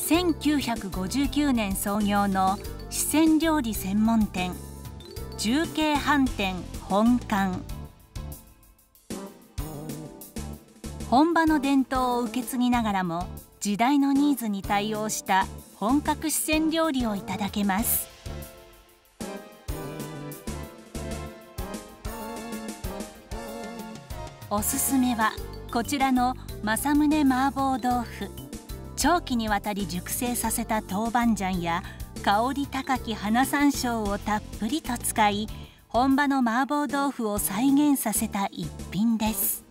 1959年創業の四川料理専門店重慶飯店本館。本場の伝統を受け継ぎながらも時代のニーズに対応した本格四川料理をいただけます。おすすめはこちらの政宗麻婆豆腐。長期にわたり熟成させた豆板醤や香り高き花山椒をたっぷりと使い、本場の麻婆豆腐を再現させた一品です。